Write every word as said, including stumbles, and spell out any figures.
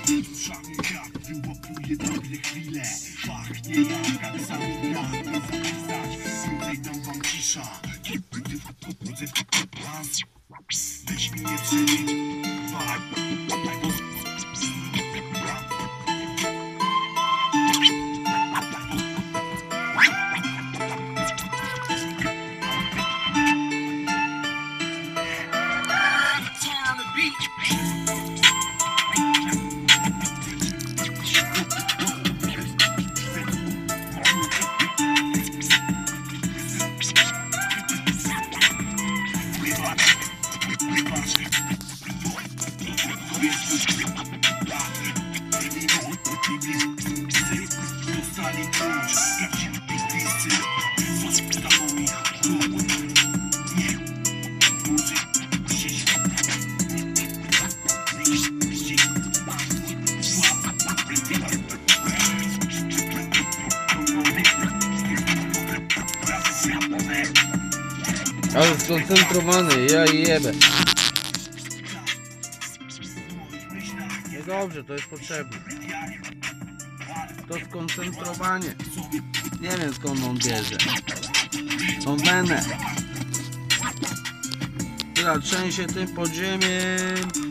Szany jak wyłapuje dobre chwile. Pachnie jak aksamina, nie zapisać. Więcej dam wam cisza. Kiedy ty wchodzę w pas, weź mi nie przebić. Ale skoncentrowany, ja jebę. No dobrze, to jest potrzebne. To skoncentrowanie. Nie wiem skąd on bierze. Tą wenę. Tyle trzęsie tym podziemiem.